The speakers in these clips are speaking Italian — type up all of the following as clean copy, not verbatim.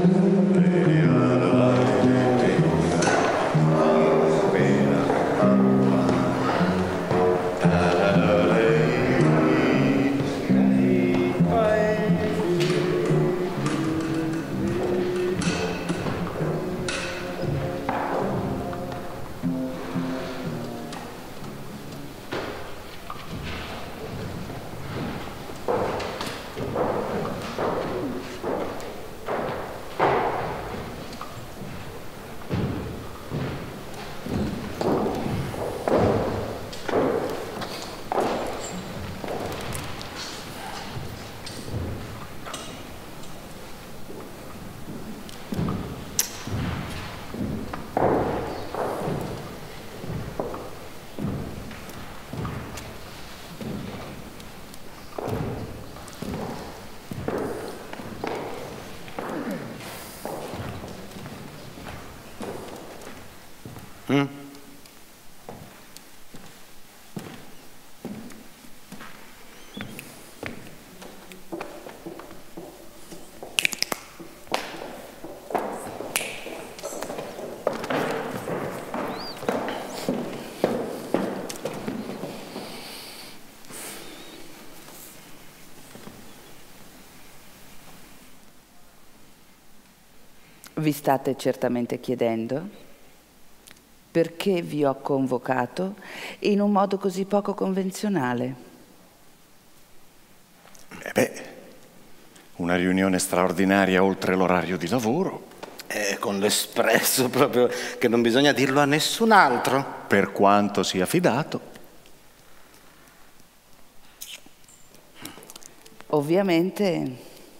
Vi state certamente chiedendo perché vi ho convocato in un modo così poco convenzionale. Una riunione straordinaria oltre l'orario di lavoro. Con l'espresso proprio che non bisogna dirlo a nessun altro. Per quanto sia fidato. Ovviamente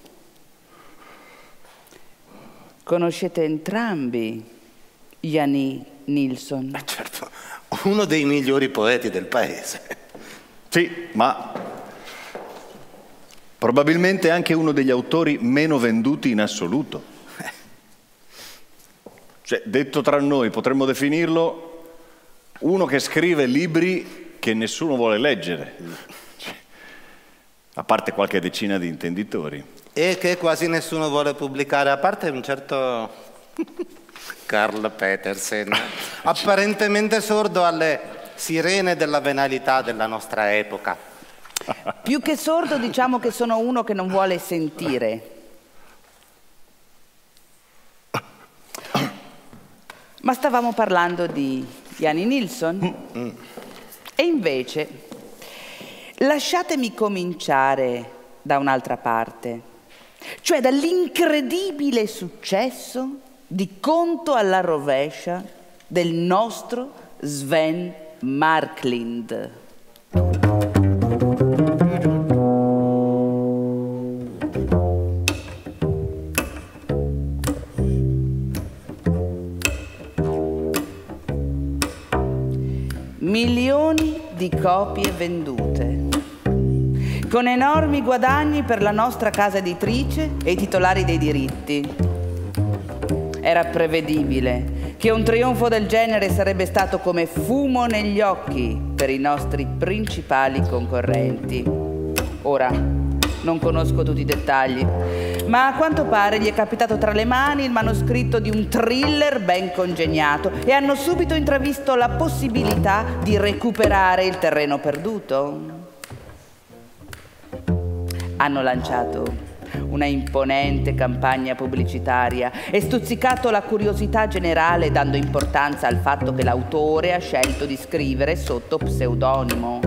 conoscete entrambi Janne Nilsson. Certo, uno dei migliori poeti del paese. Sì, ma probabilmente anche uno degli autori meno venduti in assoluto. Cioè, detto tra noi, potremmo definirlo uno che scrive libri che nessuno vuole leggere. A parte qualche decina di intenditori. E che quasi nessuno vuole pubblicare, a parte un certo Karl Petersen, apparentemente sordo alle sirene della venalità della nostra epoca. Più che sordo, diciamo che sono uno che non vuole sentire. Ma stavamo parlando di Janne Nilsson? E invece, lasciatemi cominciare da un'altra parte. Cioè dall'incredibile successo di Conto alla rovescia del nostro Sven Marklund. Milioni di copie vendute, con enormi guadagni per la nostra casa editrice e i titolari dei diritti. Era prevedibile che un trionfo del genere sarebbe stato come fumo negli occhi per i nostri principali concorrenti. Ora, non conosco tutti i dettagli, ma a quanto pare gli è capitato tra le mani il manoscritto di un thriller ben congegnato e hanno subito intravisto la possibilità di recuperare il terreno perduto. Hanno lanciato una imponente campagna pubblicitaria e stuzzicato la curiosità generale dando importanza al fatto che l'autore ha scelto di scrivere sotto pseudonimo.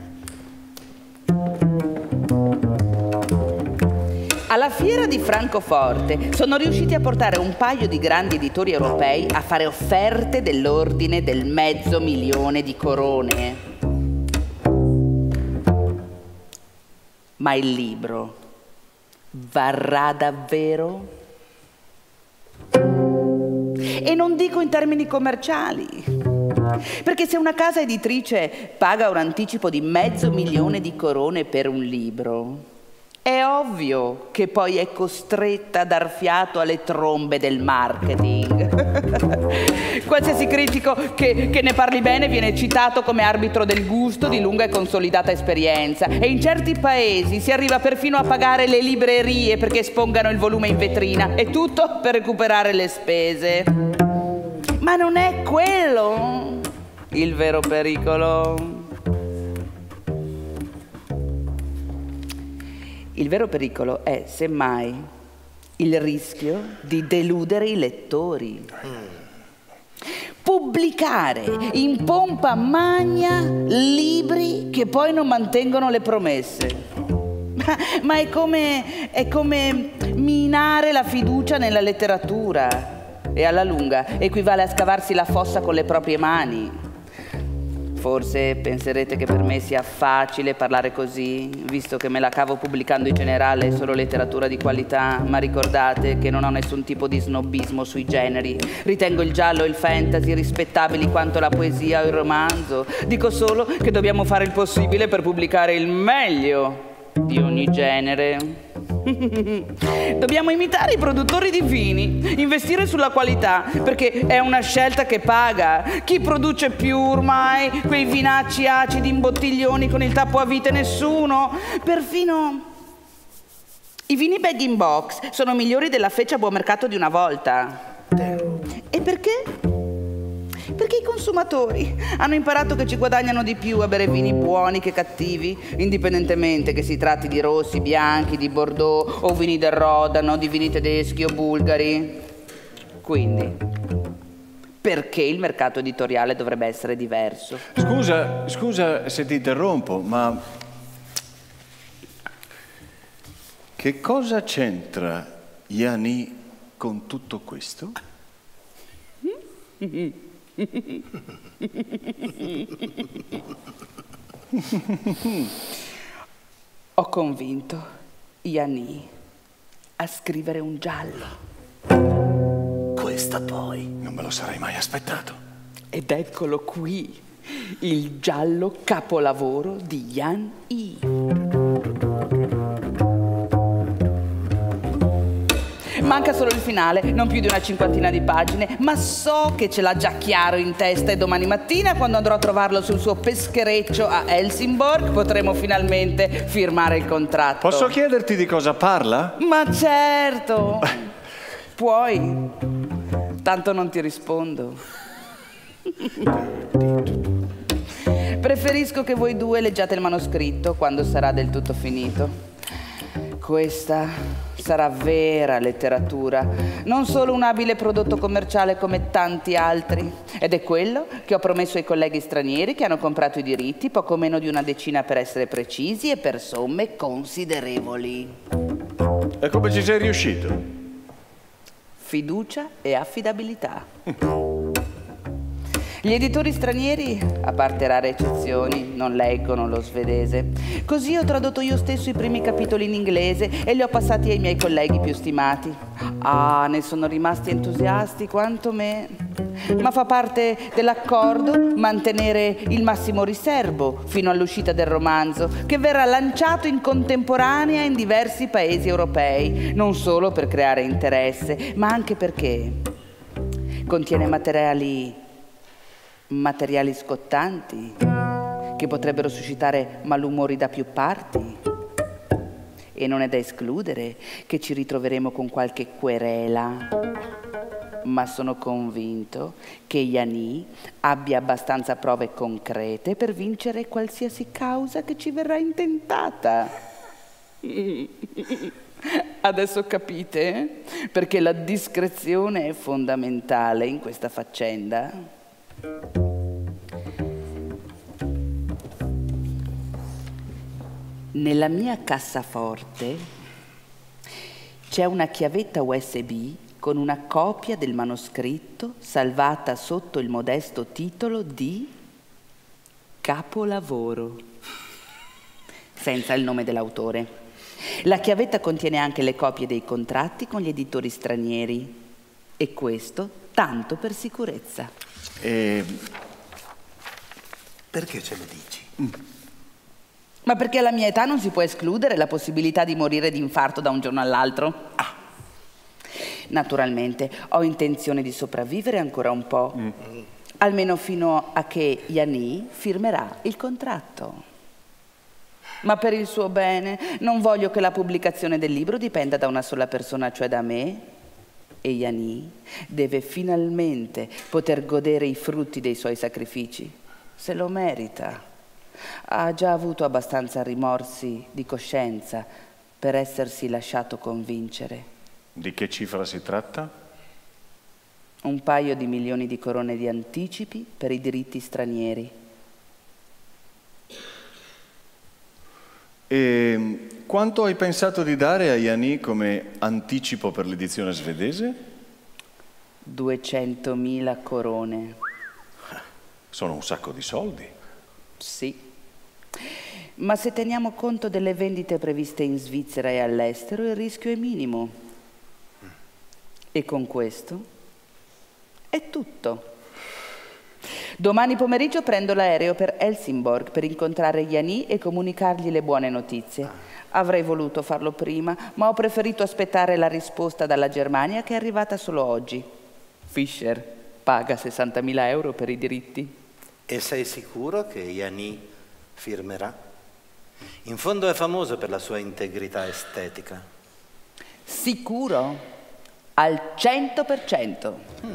Alla fiera di Francoforte sono riusciti a portare un paio di grandi editori europei a fare offerte dell'ordine del 500.000 di corone. Ma il libro varrà davvero? E non dico in termini commerciali, perché se una casa editrice paga un anticipo di 500.000 di corone per un libro, È ovvio che poi è costretta a dar fiato alle trombe del marketing. Qualsiasi critico che ne parli bene viene citato come arbitro del gusto di lunga e consolidata esperienza. E in certi paesi si arriva perfino a pagare le librerie perché espongano il volume in vetrina. E tutto per recuperare le spese. Ma non è quello il vero pericolo. Il vero pericolo è, semmai, il rischio di deludere i lettori. Pubblicare in pompa magna libri che poi non mantengono le promesse. Ma è come minare la fiducia nella letteratura. E alla lunga equivale a scavarsi la fossa con le proprie mani. Forse penserete che per me sia facile parlare così, visto che me la cavo pubblicando in generale solo letteratura di qualità, ma ricordate che non ho nessun tipo di snobismo sui generi. Ritengo il giallo e il fantasy rispettabili quanto la poesia o il romanzo. Dico solo che dobbiamo fare il possibile per pubblicare il meglio di ogni genere. Dobbiamo imitare i produttori di vini, investire sulla qualità, perché è una scelta che paga. Chi produce più ormai quei vinacci acidi in bottiglioni con il tappo a vite? Nessuno. Perfino i vini bag in box sono migliori della feccia a buon mercato di una volta. E perché? Perché i consumatori hanno imparato che ci guadagnano di più a bere vini buoni che cattivi, indipendentemente che si tratti di rossi, bianchi, di Bordeaux o vini del Rodano, di vini tedeschi o bulgari. Quindi, perché il mercato editoriale dovrebbe essere diverso? Scusa se ti interrompo, ma che cosa c'entra Yani con tutto questo? Ho convinto Yani a scrivere un giallo. Questa poi non me lo sarei mai aspettato. Ed eccolo qui, il giallo capolavoro di Yan Yi. Manca solo il finale, non più di una cinquantina di pagine, ma so che ce l'ha già chiaro in testa e domani mattina, quando andrò a trovarlo sul suo peschereccio a Helsingborg, potremo finalmente firmare il contratto. Posso chiederti di cosa parla? Ma certo! Puoi, tanto non ti rispondo. Preferisco che voi due leggiate il manoscritto quando sarà del tutto finito. Questa sarà vera letteratura, non solo un abile prodotto commerciale come tanti altri. Ed è quello che ho promesso ai colleghi stranieri che hanno comprato i diritti, poco meno di una decina per essere precisi e per somme considerevoli. E come ci sei riuscito? Fiducia e affidabilità. Gli editori stranieri, a parte rare eccezioni, non leggono lo svedese. Così ho tradotto io stesso i primi capitoli in inglese e li ho passati ai miei colleghi più stimati. Ah, ne sono rimasti entusiasti quanto me. Ma fa parte dell'accordo mantenere il massimo riservo fino all'uscita del romanzo, che verrà lanciato in contemporanea in diversi paesi europei, non solo per creare interesse, ma anche perché contiene materiali scottanti che potrebbero suscitare malumori da più parti. E non è da escludere che ci ritroveremo con qualche querela. Ma sono convinto che Yani abbia abbastanza prove concrete per vincere qualsiasi causa che ci verrà intentata. Adesso capite perché la discrezione è fondamentale in questa faccenda? Nella mia cassaforte c'è una chiavetta USB con una copia del manoscritto salvata sotto il modesto titolo di capolavoro, senza il nome dell'autore. La chiavetta contiene anche le copie dei contratti con gli editori stranieri, e questo tanto per sicurezza. Perché ce lo dici? Ma perché alla mia età non si può escludere la possibilità di morire di infarto da un giorno all'altro? Naturalmente, ho intenzione di sopravvivere ancora un po'. Almeno fino a che Yani firmerà il contratto. Ma per il suo bene non voglio che la pubblicazione del libro dipenda da una sola persona, cioè da me. E Yani deve finalmente poter godere i frutti dei suoi sacrifici. Se lo merita. Ha già avuto abbastanza rimorsi di coscienza per essersi lasciato convincere. Di che cifra si tratta? Un paio di milioni di corone di anticipi per i diritti stranieri. E quanto hai pensato di dare a Yani come anticipo per l'edizione svedese? 200.000 corone. Sono un sacco di soldi. Sì. Ma se teniamo conto delle vendite previste in Svizzera e all'estero, il rischio è minimo. E con questo è tutto. Domani pomeriggio prendo l'aereo per Helsingborg per incontrare Yani e comunicargli le buone notizie. Avrei voluto farlo prima, ma ho preferito aspettare la risposta dalla Germania, che è arrivata solo oggi. Fischer paga 60.000 euro per i diritti. E sei sicuro che Yani firmerà? In fondo è famoso per la sua integrità estetica. Sicuro? Al 100%.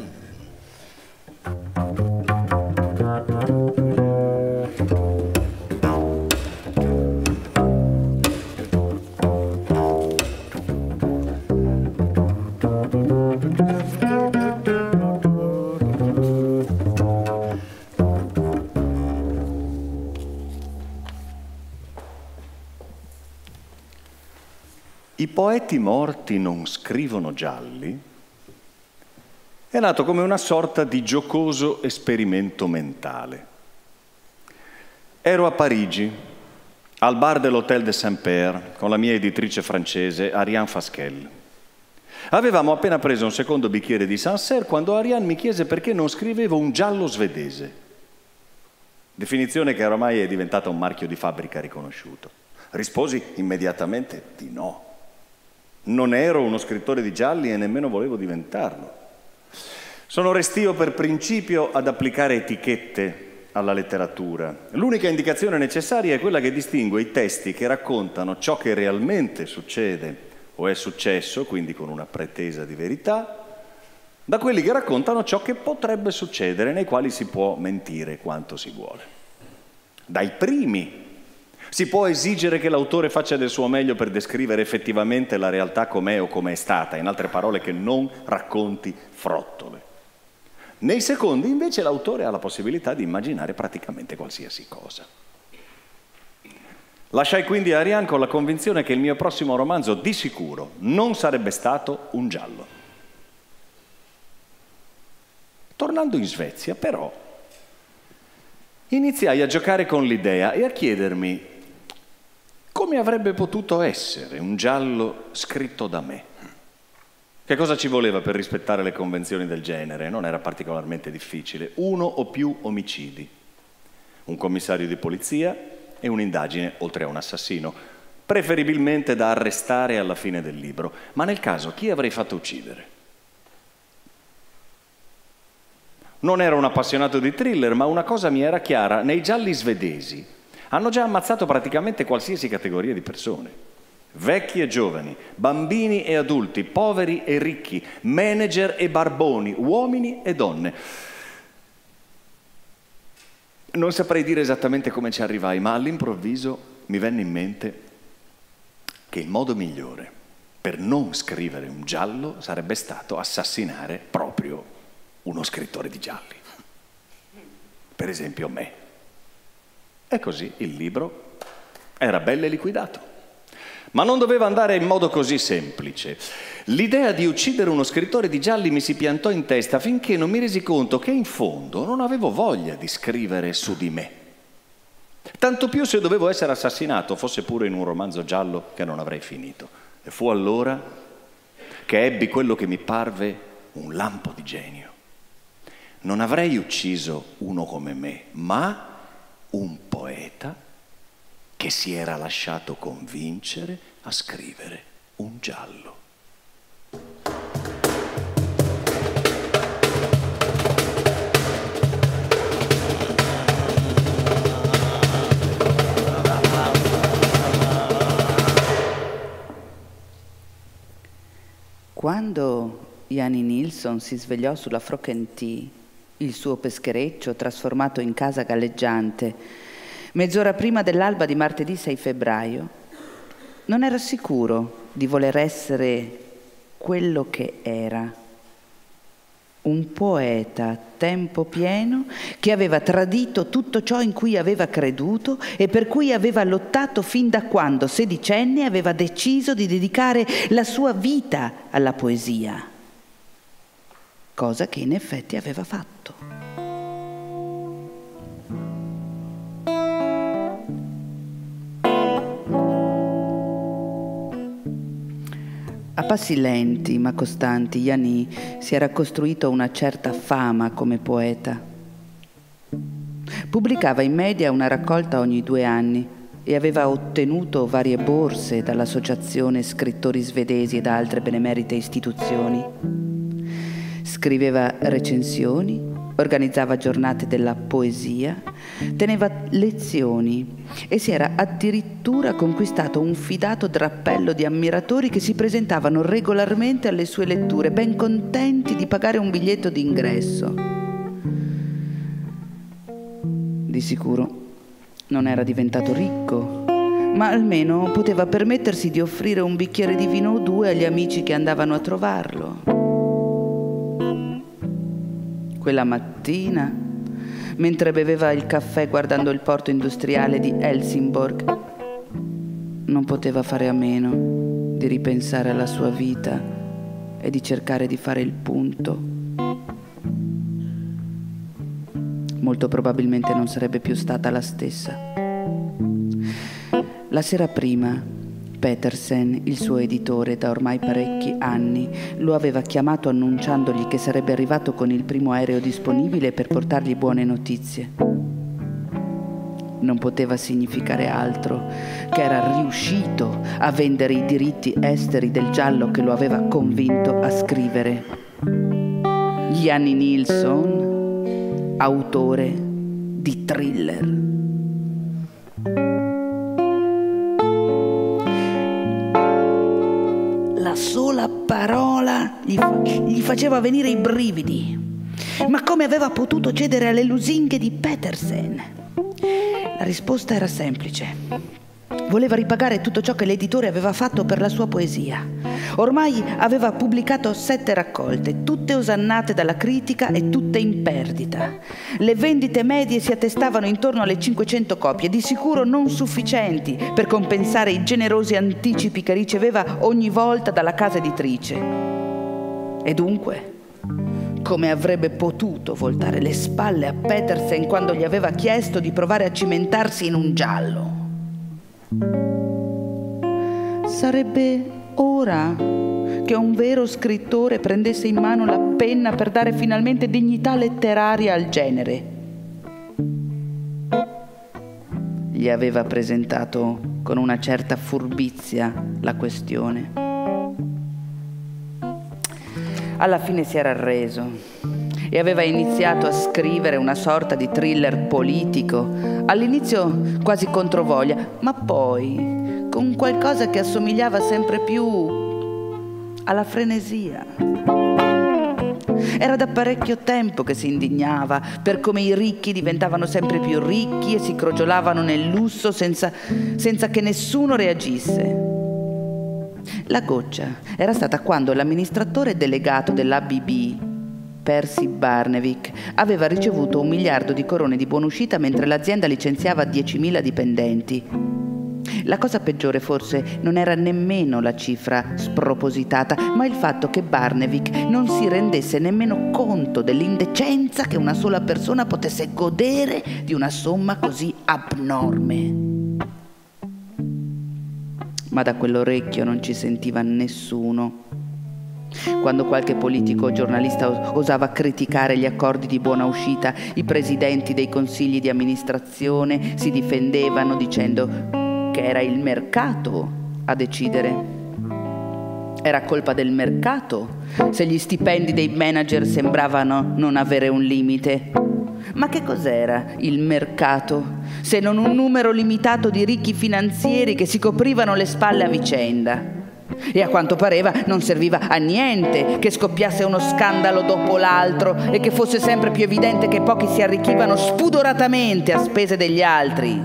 I poeti morti non scrivono gialli è nato come una sorta di giocoso esperimento mentale. Ero a Parigi, al bar dell'Hôtel de Saint-Père, con la mia editrice francese Ariane Fasquelle. Avevamo appena preso un secondo bicchiere di Sancerre quando Ariane mi chiese perché non scrivevo un giallo svedese, definizione che ormai è diventata un marchio di fabbrica riconosciuto. Risposi immediatamente di no. Non ero uno scrittore di gialli e nemmeno volevo diventarlo. Sono restio per principio ad applicare etichette alla letteratura. L'unica indicazione necessaria è quella che distingue i testi che raccontano ciò che realmente succede o è successo, quindi con una pretesa di verità, da quelli che raccontano ciò che potrebbe succedere, nei quali si può mentire quanto si vuole. Dai primi si può esigere che l'autore faccia del suo meglio per descrivere effettivamente la realtà com'è o come è stata, in altre parole che non racconti frottole. Nei secondi invece l'autore ha la possibilità di immaginare praticamente qualsiasi cosa. Lasciai quindi Ariane con la convinzione che il mio prossimo romanzo di sicuro non sarebbe stato un giallo. Tornando in Svezia, però, iniziai a giocare con l'idea e a chiedermi come avrebbe potuto essere un giallo scritto da me. Che cosa ci voleva per rispettare le convenzioni del genere? Non era particolarmente difficile. 1 o più omicidi, un commissario di polizia e un'indagine oltre a un assassino, preferibilmente da arrestare alla fine del libro. Ma nel caso, chi avrei fatto uccidere? Non ero un appassionato di thriller, ma una cosa mi era chiara: nei gialli svedesi hanno già ammazzato praticamente qualsiasi categoria di persone. Vecchi e giovani, bambini e adulti, poveri e ricchi, manager e barboni, uomini e donne. Non saprei dire esattamente come ci arrivai, ma all'improvviso mi venne in mente che il modo migliore per non scrivere un giallo sarebbe stato assassinare proprio uno scrittore di gialli. Per esempio me. E così il libro era bello e liquidato. Ma non doveva andare in modo così semplice. L'idea di uccidere uno scrittore di gialli mi si piantò in testa finché non mi resi conto che in fondo non avevo voglia di scrivere su di me. Tanto più se dovevo essere assassinato, fosse pure in un romanzo giallo che non avrei finito. E fu allora che ebbi quello che mi parve un lampo di genio. Non avrei ucciso uno come me, ma un poeta che si era lasciato convincere a scrivere un giallo. Quando Janni Nilsson si svegliò sulla Frokentee, il suo peschereccio trasformato in casa galleggiante, mezz'ora prima dell'alba di martedì 6 febbraio, non era sicuro di voler essere quello che era. Un poeta a tempo pieno che aveva tradito tutto ciò in cui aveva creduto e per cui aveva lottato fin da quando, sedicenne, aveva deciso di dedicare la sua vita alla poesia, cosa che in effetti aveva fatto. A passi lenti ma costanti, Janni si era costruito una certa fama come poeta. Pubblicava in media una raccolta ogni 2 anni e aveva ottenuto varie borse dall'Associazione Scrittori Svedesi e da altre benemerite istituzioni. Scriveva recensioni, organizzava giornate della poesia, teneva lezioni e si era addirittura conquistato un fidato drappello di ammiratori che si presentavano regolarmente alle sue letture, ben contenti di pagare un biglietto d'ingresso. Di sicuro non era diventato ricco, ma almeno poteva permettersi di offrire un bicchiere di vino o 2 agli amici che andavano a trovarlo. Quella mattina, mentre beveva il caffè guardando il porto industriale di Helsingborg, non poteva fare a meno di ripensare alla sua vita e di cercare di fare il punto. Molto probabilmente non sarebbe più stata la stessa. La sera prima, Petersen, il suo editore da ormai parecchi anni, lo aveva chiamato annunciandogli che sarebbe arrivato con il primo aereo disponibile per portargli buone notizie. Non poteva significare altro che era riuscito a vendere i diritti esteri del giallo che lo aveva convinto a scrivere. Janni Nilsson, autore di thriller. La sola parola gli faceva venire i brividi. Ma come aveva potuto cedere alle lusinghe di Petersen? La risposta era semplice. Voleva ripagare tutto ciò che l'editore aveva fatto per la sua poesia. Ormai aveva pubblicato 7 raccolte, tutte osannate dalla critica e tutte in perdita. Le vendite medie si attestavano intorno alle 500 copie, di sicuro non sufficienti per compensare i generosi anticipi che riceveva ogni volta dalla casa editrice. E dunque, come avrebbe potuto voltare le spalle a Petersen quando gli aveva chiesto di provare a cimentarsi in un giallo? Sarebbe ora che un vero scrittore prendesse in mano la penna per dare finalmente dignità letteraria al genere. Gli aveva presentato con una certa furbizia la questione. Alla fine si era arreso e aveva iniziato a scrivere una sorta di thriller politico, all'inizio quasi controvoglia, ma poi con qualcosa che assomigliava sempre più alla frenesia. Era da parecchio tempo che si indignava per come i ricchi diventavano sempre più ricchi e si crogiolavano nel lusso senza che nessuno reagisse. La goccia era stata quando l'amministratore delegato dell'ABB, Percy Barnevik, aveva ricevuto 1 miliardo di corone di buonuscita mentre l'azienda licenziava 10.000 dipendenti. La cosa peggiore forse non era nemmeno la cifra spropositata, ma il fatto che Barnevik non si rendesse nemmeno conto dell'indecenza che una sola persona potesse godere di una somma così abnorme. Ma da quell'orecchio non ci sentiva nessuno. Quando qualche politico o giornalista osava criticare gli accordi di buona uscita, i presidenti dei consigli di amministrazione si difendevano dicendo: che era il mercato a decidere. Era colpa del mercato se gli stipendi dei manager sembravano non avere un limite. Ma che cos'era il mercato se non un numero limitato di ricchi finanzieri che si coprivano le spalle a vicenda? E a quanto pareva non serviva a niente che scoppiasse uno scandalo dopo l'altro e che fosse sempre più evidente che pochi si arricchivano spudoratamente a spese degli altri.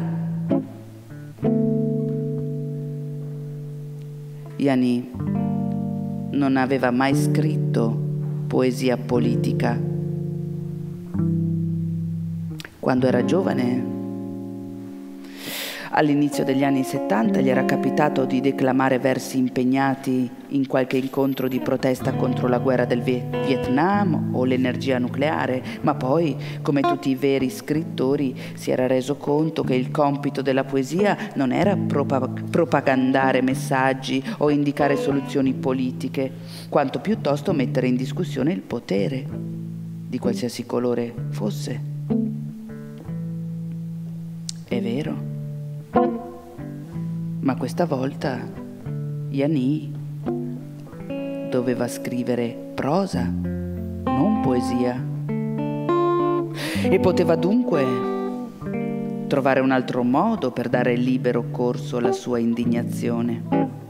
Jani non aveva mai scritto poesia politica. Quando era giovane, all'inizio degli anni 70, gli era capitato di declamare versi impegnati in qualche incontro di protesta contro la guerra del Vietnam o l'energia nucleare, ma poi, come tutti i veri scrittori, si era reso conto che il compito della poesia non era propagandare messaggi o indicare soluzioni politiche, quanto piuttosto mettere in discussione il potere, di qualsiasi colore fosse. È vero. Ma questa volta Jani doveva scrivere prosa, non poesia, e poteva dunque trovare un altro modo per dare libero corso alla sua indignazione.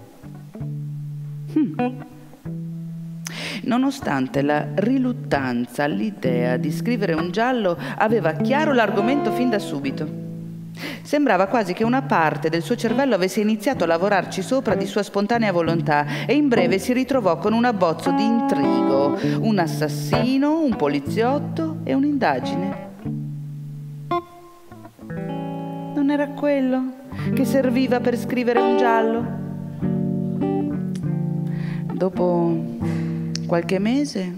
Nonostante la riluttanza all'idea di scrivere un giallo, aveva chiaro l'argomento fin da subito. Sembrava quasi che una parte del suo cervello avesse iniziato a lavorarci sopra di sua spontanea volontà e in breve si ritrovò con un abbozzo di intrigo, un assassino, un poliziotto e un'indagine. Non era quello che serviva per scrivere un giallo? Dopo qualche mese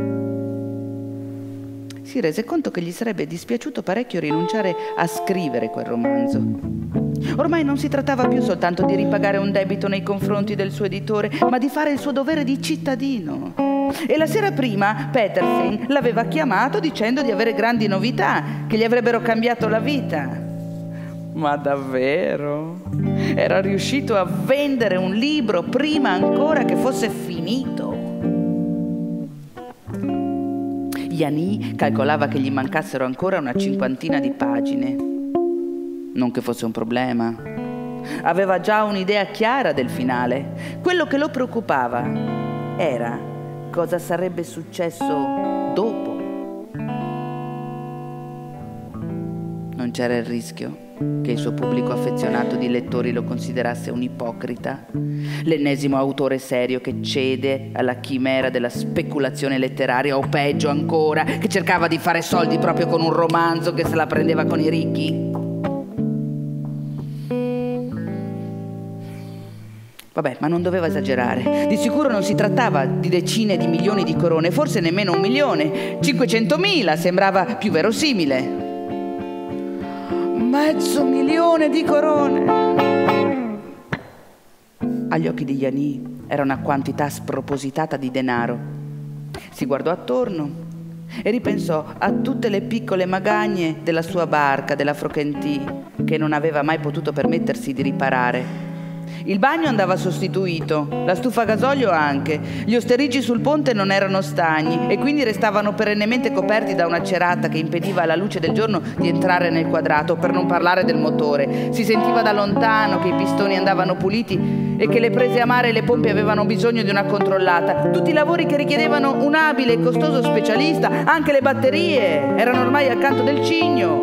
si rese conto che gli sarebbe dispiaciuto parecchio rinunciare a scrivere quel romanzo. Ormai non si trattava più soltanto di ripagare un debito nei confronti del suo editore, ma di fare il suo dovere di cittadino. E la sera prima Petersen l'aveva chiamato dicendo di avere grandi novità, che gli avrebbero cambiato la vita. Ma davvero? Era riuscito a vendere un libro prima ancora che fosse finito. Jani calcolava che gli mancassero ancora una 50 di pagine. Non che fosse un problema. Aveva già un'idea chiara del finale. Quello che lo preoccupava era cosa sarebbe successo dopo. Non c'era il rischio che il suo pubblico affezionato di lettori lo considerasse un ipocrita, l'ennesimo autore serio che cede alla chimera della speculazione letteraria, o peggio ancora, che cercava di fare soldi proprio con un romanzo che se la prendeva con i ricchi. Vabbè, ma non doveva esagerare. Di sicuro non si trattava di decine di milioni di corone, forse nemmeno 1 milione. 500.000 sembrava più verosimile. 500.000 di corone. Agli occhi di Jani era una quantità spropositata di denaro. Si guardò attorno e ripensò a tutte le piccole magagne della sua barca, della Frochenty, che non aveva mai potuto permettersi di riparare. Il bagno andava sostituito, la stufa a gasolio anche, gli osterigi sul ponte non erano stagni e quindi restavano perennemente coperti da una cerata che impediva alla luce del giorno di entrare nel quadrato, per non parlare del motore. Si sentiva da lontano che i pistoni andavano puliti e che le prese a mare e le pompe avevano bisogno di una controllata. Tutti i lavori che richiedevano un abile e costoso specialista, anche le batterie, erano ormai al canto del cigno.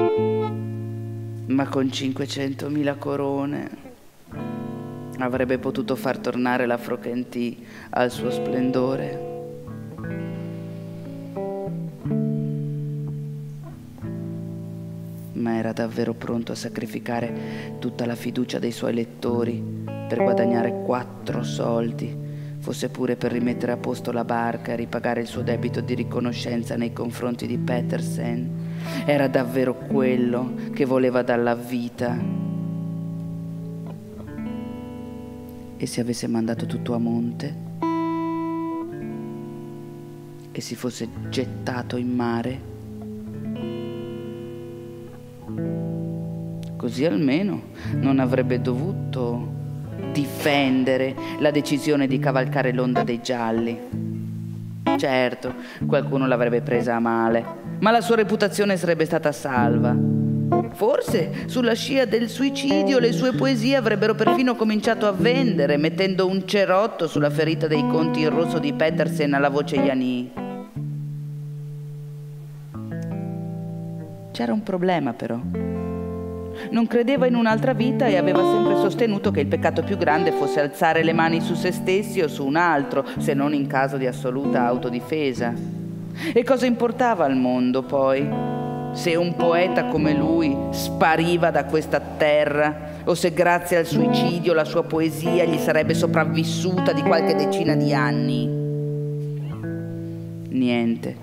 Ma con 500.000 corone avrebbe potuto far tornare la Frochenty al suo splendore. Ma era davvero pronto a sacrificare tutta la fiducia dei suoi lettori per guadagnare 4 soldi, fosse pure per rimettere a posto la barca e ripagare il suo debito di riconoscenza nei confronti di Petersen. Era davvero quello che voleva dalla vita. E se avesse mandato tutto a monte e si fosse gettato in mare, Così almeno non avrebbe dovuto difendere la decisione di cavalcare l'onda dei gialli. Certo, qualcuno l'avrebbe presa a male, ma la sua reputazione sarebbe stata salva. Forse sulla scia del suicidio le sue poesie avrebbero perfino cominciato a vendere, mettendo un cerotto sulla ferita dei conti in rosso di Petersen alla voce Jani. C'era un problema però. Non credeva in un'altra vita e aveva sempre sostenuto che il peccato più grande fosse alzare le mani su se stessi o su un altro, se non in caso di assoluta autodifesa. E cosa importava al mondo poi? Se un poeta come lui spariva da questa terra o se grazie al suicidio la sua poesia gli sarebbe sopravvissuta di qualche decina di anni. Niente.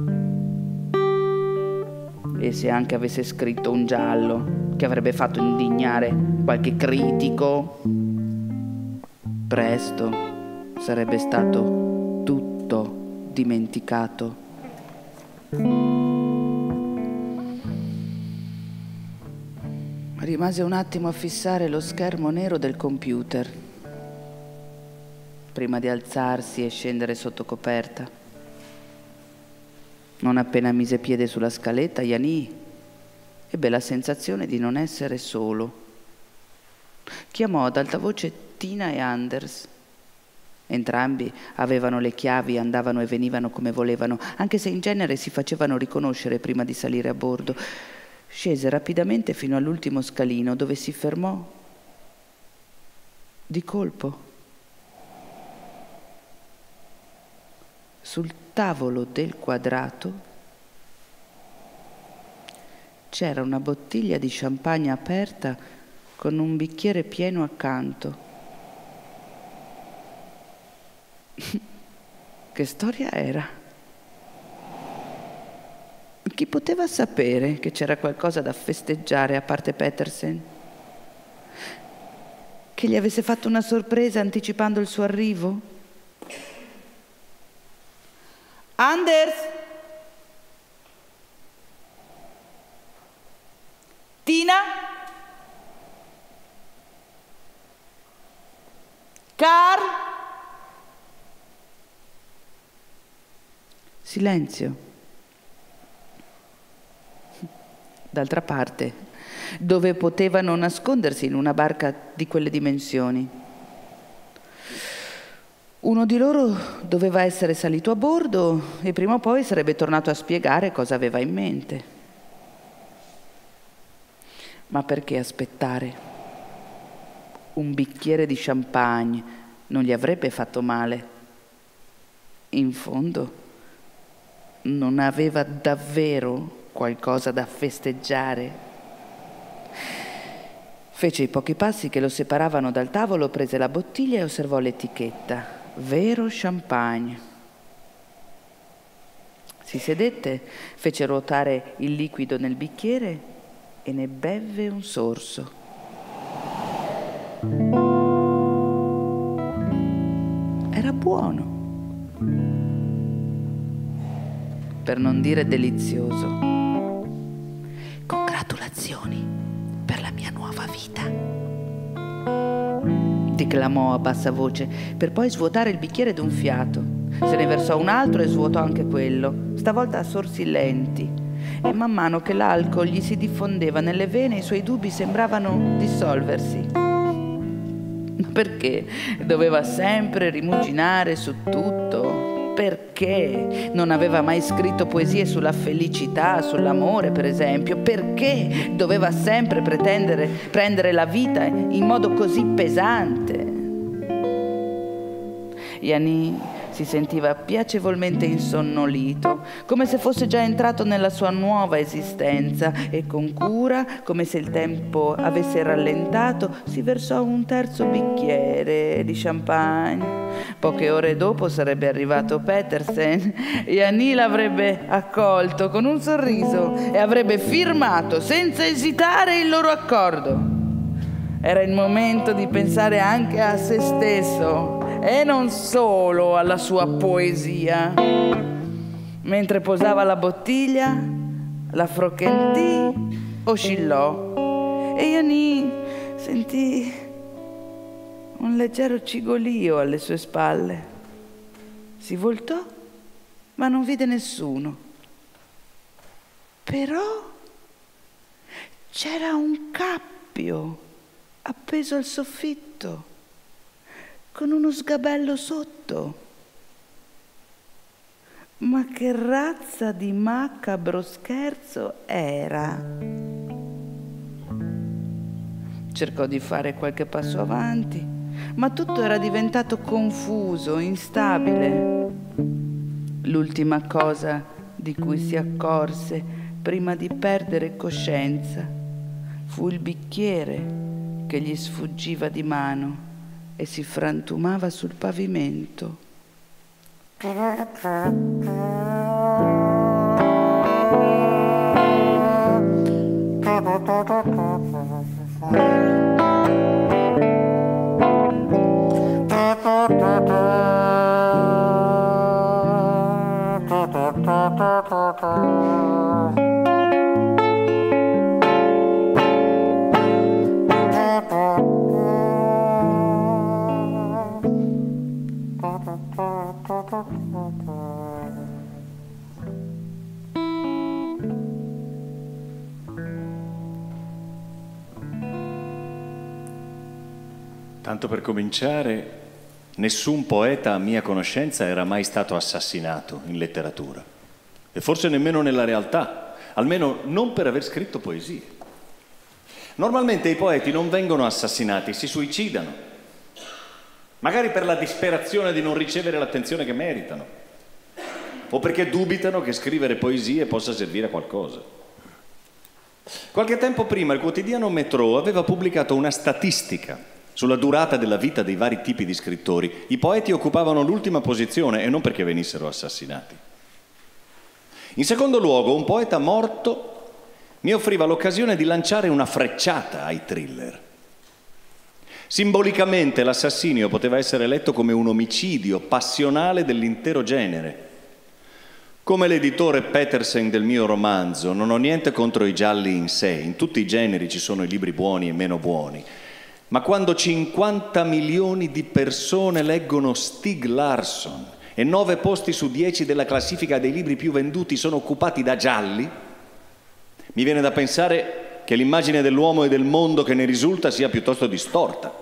E se anche avesse scritto un giallo che avrebbe fatto indignare qualche critico, presto sarebbe stato tutto dimenticato. Rimase un attimo a fissare lo schermo nero del computer prima di alzarsi e scendere sotto coperta. Non appena mise piede sulla scaletta, Jani ebbe la sensazione di non essere solo. Chiamò ad alta voce Tina e Anders. Entrambi avevano le chiavi, andavano e venivano come volevano, anche se in genere si facevano riconoscere prima di salire a bordo. Scese rapidamente fino all'ultimo scalino, dove si fermò di colpo. Sul tavolo del quadrato c'era una bottiglia di champagne aperta con un bicchiere pieno accanto. Che storia era? Chi poteva sapere che c'era qualcosa da festeggiare a parte Petersen? Che gli avesse fatto una sorpresa anticipando il suo arrivo? Anders! Tina? Carl? Silenzio. D'altra parte, dove potevano nascondersi in una barca di quelle dimensioni? Uno di loro doveva essere salito a bordo e prima o poi sarebbe tornato a spiegare cosa aveva in mente. Ma perché aspettare? Un bicchiere di champagne non gli avrebbe fatto male. In fondo, non aveva davvero qualcosa da festeggiare. Fece i pochi passi che lo separavano dal tavolo, prese la bottiglia e osservò l'etichetta. Vero champagne. Si sedette, fece ruotare il liquido nel bicchiere e ne bevve un sorso. Era buono, per non dire delizioso. Congratulazioni per la mia nuova vita, declamò a bassa voce, per poi svuotare il bicchiere d'un fiato. Se ne versò un altro e svuotò anche quello, stavolta a sorsi lenti. E man mano che l'alcol gli si diffondeva nelle vene, i suoi dubbi sembravano dissolversi. Ma perché doveva sempre rimuginare su tutto? Perché non aveva mai scritto poesie sulla felicità, sull'amore, per esempio? Perché doveva sempre pretendere prendere la vita in modo così pesante? Jani si sentiva piacevolmente insonnolito, come se fosse già entrato nella sua nuova esistenza, e con cura, come se il tempo avesse rallentato, si versò un terzo bicchiere di champagne. Poche ore dopo sarebbe arrivato Petersen. Jani l'avrebbe accolto con un sorriso e avrebbe firmato senza esitare il loro accordo. Era il momento di pensare anche a se stesso e non solo alla sua poesia. Mentre posava la bottiglia, la Frocchetti oscillò E Yanni sentì un leggero cigolio alle sue spalle. Si voltò, ma non vide nessuno. Però c'era un cappio appeso al soffitto, con uno sgabello sotto. Ma che razza di macabro scherzo era? Cercò di fare qualche passo avanti, ma tutto era diventato confuso, instabile. L'ultima cosa di cui si accorse prima di perdere coscienza fu il bicchiere che gli sfuggiva di mano e si frantumava sul pavimento. Tanto per cominciare, nessun poeta a mia conoscenza era mai stato assassinato in letteratura. E forse nemmeno nella realtà, almeno non per aver scritto poesie. Normalmente i poeti non vengono assassinati, si suicidano. Magari per la disperazione di non ricevere l'attenzione che meritano. O perché dubitano che scrivere poesie possa servire a qualcosa. Qualche tempo prima il quotidiano Métro aveva pubblicato una statistica sulla durata della vita dei vari tipi di scrittori. I poeti occupavano l'ultima posizione e non perché venissero assassinati. In secondo luogo, un poeta morto mi offriva l'occasione di lanciare una frecciata ai thriller. Simbolicamente l'assassinio poteva essere letto come un omicidio passionale dell'intero genere. Come l'editore Petersen del mio romanzo, non ho niente contro i gialli in sé, in tutti i generi ci sono i libri buoni e meno buoni. Ma quando 50 milioni di persone leggono Stieg Larsson e 9 posti su 10 della classifica dei libri più venduti sono occupati da gialli, mi viene da pensare che l'immagine dell'uomo e del mondo che ne risulta sia piuttosto distorta.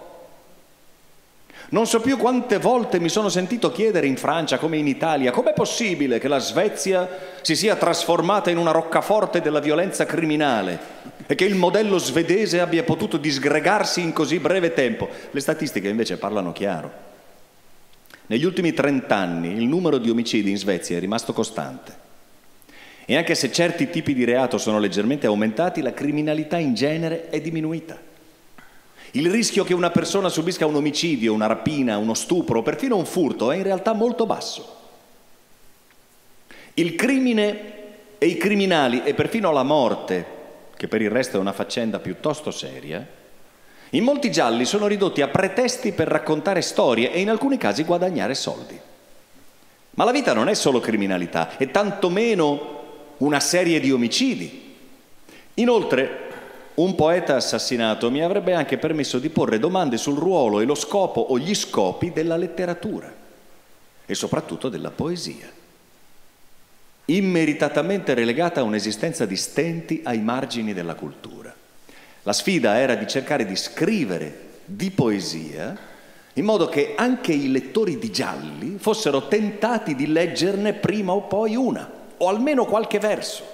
Non so più quante volte mi sono sentito chiedere in Francia come in Italia com'è possibile che la Svezia si sia trasformata in una roccaforte della violenza criminale e che il modello svedese abbia potuto disgregarsi in così breve tempo. Le statistiche invece parlano chiaro. Negli ultimi 30 anni il numero di omicidi in Svezia è rimasto costante. E anche se certi tipi di reato sono leggermente aumentati, la criminalità in genere è diminuita. Il rischio che una persona subisca un omicidio, una rapina, uno stupro o perfino un furto è in realtà molto basso. Il crimine e i criminali e perfino la morte, che per il resto è una faccenda piuttosto seria, in molti gialli sono ridotti a pretesti per raccontare storie e in alcuni casi guadagnare soldi. Ma la vita non è solo criminalità, è tantomeno una serie di omicidi. Inoltre, un poeta assassinato mi avrebbe anche permesso di porre domande sul ruolo e lo scopo o gli scopi della letteratura e soprattutto della poesia, immeritatamente relegata a un'esistenza di stenti ai margini della cultura. La sfida era di cercare di scrivere di poesia in modo che anche i lettori di gialli fossero tentati di leggerne prima o poi una, o almeno qualche verso.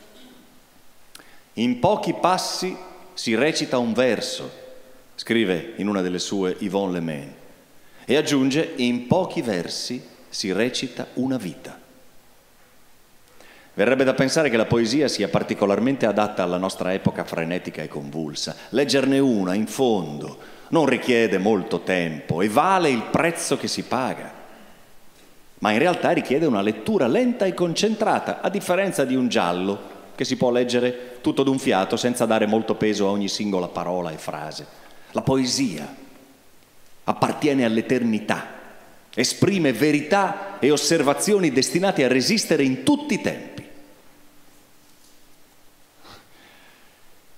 In pochi passi si recita un verso, scrive in una delle sue Yvonne Le Maine, e aggiunge: in pochi versi si recita una vita. Verrebbe da pensare che la poesia sia particolarmente adatta alla nostra epoca frenetica e convulsa. Leggerne una, in fondo, non richiede molto tempo e vale il prezzo che si paga. Ma in realtà richiede una lettura lenta e concentrata, a differenza di un giallo che si può leggere tutto d'un fiato senza dare molto peso a ogni singola parola e frase. La poesia appartiene all'eternità, esprime verità e osservazioni destinate a resistere in tutti i tempi.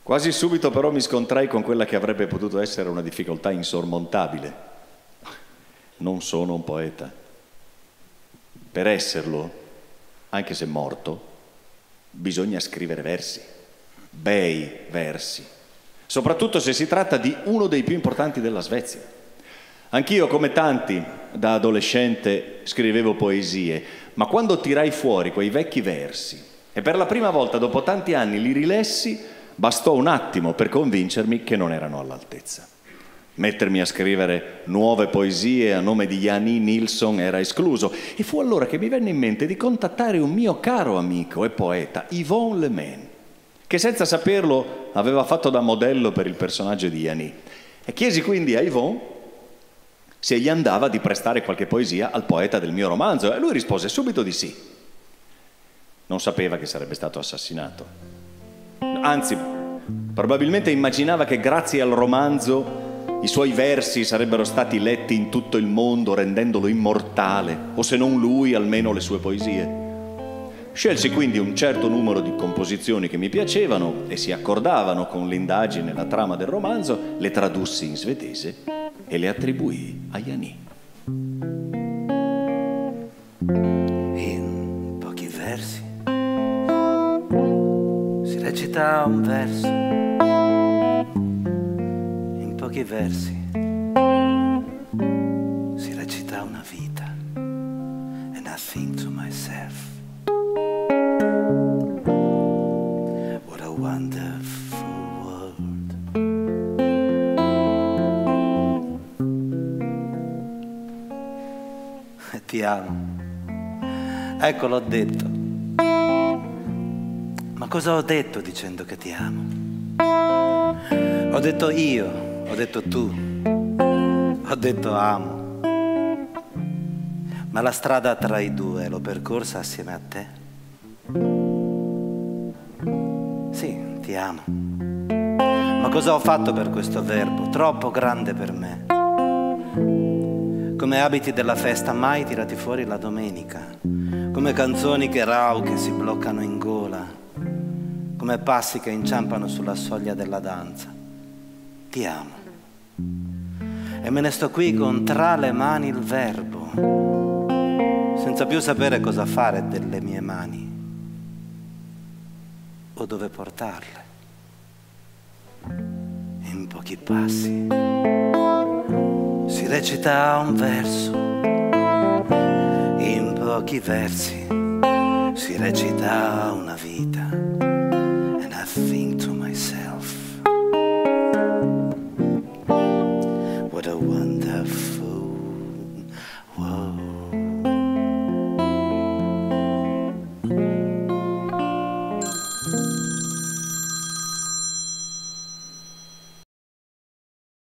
Quasi subito però mi scontrai con quella che avrebbe potuto essere una difficoltà insormontabile. Non sono un poeta. Per esserlo, anche se morto, bisogna scrivere versi, bei versi, soprattutto se si tratta di uno dei più importanti della Svezia. Anch'io, come tanti, da adolescente scrivevo poesie, ma quando tirai fuori quei vecchi versi e per la prima volta dopo tanti anni li rilessi, bastò un attimo per convincermi che non erano all'altezza. Mettermi a scrivere nuove poesie a nome di Janni Nilsson era escluso e fu allora che mi venne in mente di contattare un mio caro amico e poeta, Yvon Le Maine, che senza saperlo aveva fatto da modello per il personaggio di Janni. E chiesi quindi a Yvon se gli andava di prestare qualche poesia al poeta del mio romanzo e lui rispose subito di sì. Non sapeva che sarebbe stato assassinato. Anzi, probabilmente immaginava che grazie al romanzo i suoi versi sarebbero stati letti in tutto il mondo rendendolo immortale, o se non lui, almeno le sue poesie. Scelsi quindi un certo numero di composizioni che mi piacevano e si accordavano con l'indagine e la trama del romanzo, le tradussi in svedese e le attribuì a Janni. In pochi versi si recita un verso, in pochi versi si recita una vita. And I think to myself, what a wonderful world. Ti amo. Ecco, l'ho detto. Ma cosa ho detto dicendo che ti amo? Ho detto io, ho detto tu, ho detto amo. Ma la strada tra i due l'ho percorsa assieme a te. Sì, ti amo. Ma cosa ho fatto per questo verbo, troppo grande per me? Come abiti della festa mai tirati fuori la domenica, come canzoni che rauche si bloccano in gola, come passi che inciampano sulla soglia della danza. Ti amo. E me ne sto qui con tra le mani il verbo, senza più sapere cosa fare delle mie mani o dove portarle. In pochi passi si recita un verso, in pochi versi si recita una vita. And I think to myself, what a wonderful